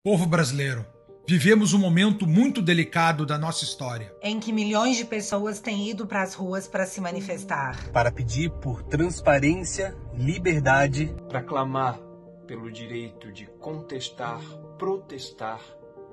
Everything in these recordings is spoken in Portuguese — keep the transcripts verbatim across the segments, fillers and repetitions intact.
Povo brasileiro, vivemos um momento muito delicado da nossa história. Em que milhões de pessoas têm ido para as ruas para se manifestar. Para pedir por transparência, liberdade. Para clamar pelo direito de contestar, protestar,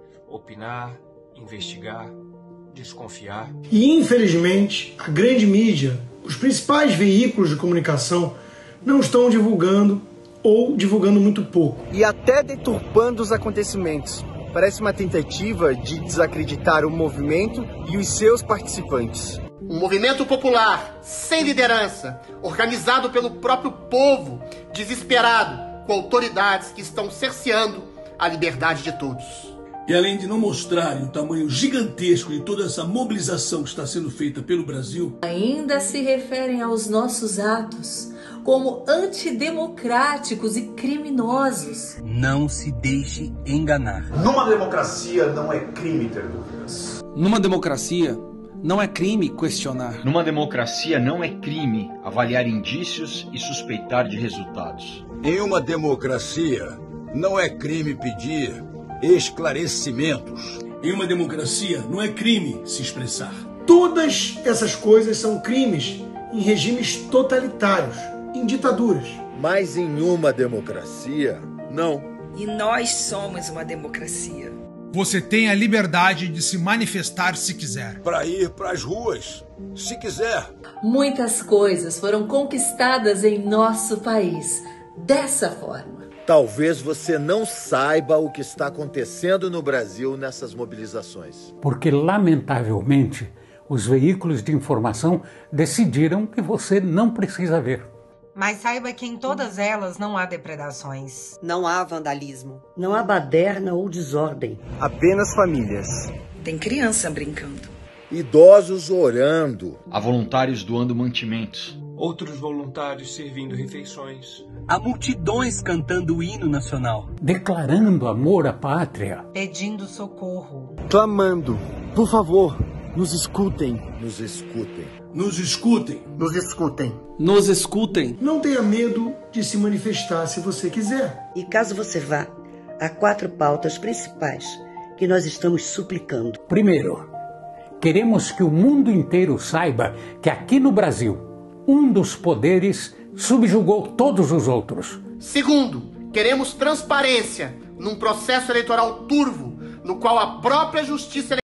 opinar, investigar, desconfiar. E infelizmente, a grande mídia, os principais veículos de comunicação não estão divulgando ou divulgando muito pouco. E até deturpando os acontecimentos. Parece uma tentativa de desacreditar o movimento e os seus participantes. Um movimento popular, sem liderança, organizado pelo próprio povo, desesperado, com autoridades que estão cerceando a liberdade de todos. E além de não mostrarem o tamanho gigantesco de toda essa mobilização que está sendo feita pelo Brasil, ainda se referem aos nossos atos como antidemocráticos e criminosos. Não se deixe enganar. Numa democracia não é crime ter dúvidas. Numa democracia não é crime questionar. Numa democracia não é crime avaliar indícios e suspeitar de resultados. Em uma democracia não é crime pedir esclarecimentos. Em uma democracia não é crime se expressar. Todas essas coisas são crimes em regimes totalitários, em ditaduras. Mas em uma democracia, não. E nós somos uma democracia. Você tem a liberdade de se manifestar se quiser. Para ir para as ruas, se quiser. Muitas coisas foram conquistadas em nosso país dessa forma. Talvez você não saiba o que está acontecendo no Brasil nessas mobilizações. Porque, lamentavelmente, os veículos de informação decidiram que você não precisa ver. Mas saiba que em todas elas não há depredações. Não há vandalismo. Não há baderna ou desordem. Apenas famílias. Tem criança brincando. Idosos orando. Há voluntários doando mantimentos. Outros voluntários servindo refeições. Há multidões cantando o hino nacional. Declarando amor à pátria. Pedindo socorro. Clamando. Por favor, nos escutem. Nos escutem. Nos escutem. Nos escutem. Nos escutem. Não tenha medo de se manifestar se você quiser. E caso você vá, há quatro pautas principais que nós estamos suplicando. Primeiro, queremos que o mundo inteiro saiba que aqui no Brasil, um dos poderes subjugou todos os outros. Segundo, queremos transparência num processo eleitoral turvo, no qual a própria justiça